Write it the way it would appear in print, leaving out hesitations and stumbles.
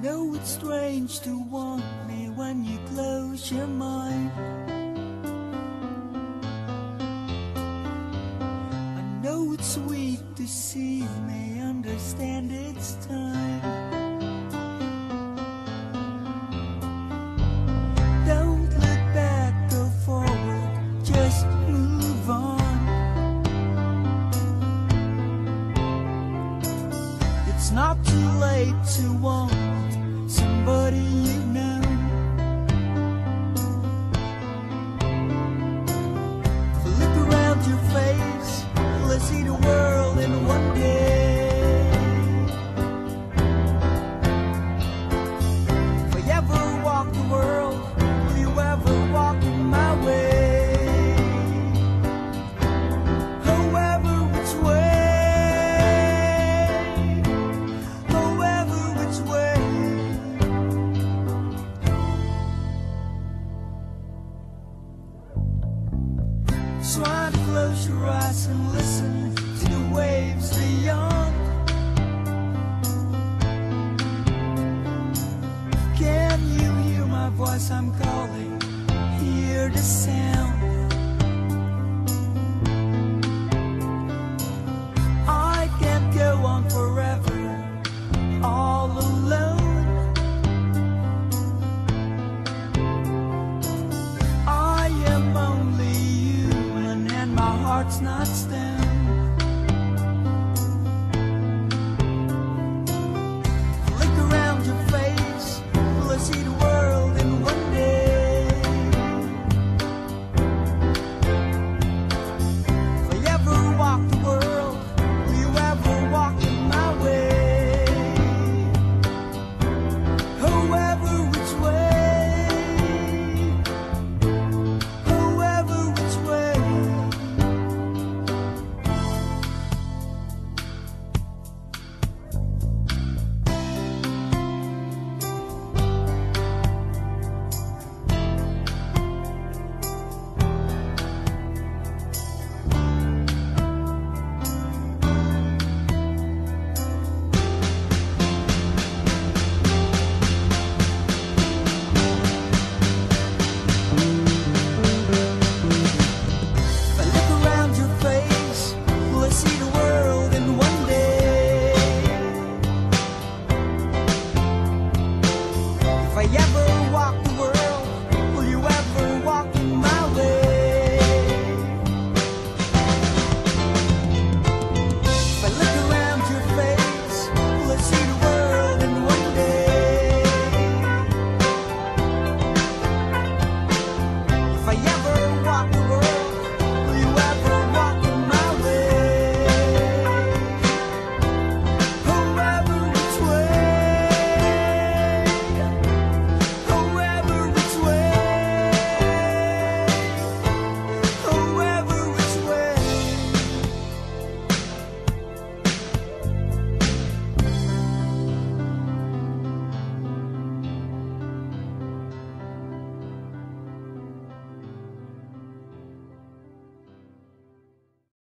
know it's strange to want me when you close your mind. I know it's sweet to see me understand it's time. Don't look back, go forward, just move on. It's not too late to want somebody you know. Look around your face, let's see the world in one day. If I ever walk the world, will you ever walk in my way? However which way, however which way. Try to close your eyes and listen to the waves beyond. Can you hear my voice? I'm calling, hear the sound. I can't go on forever, all alone. I am only human and my heart's not stone.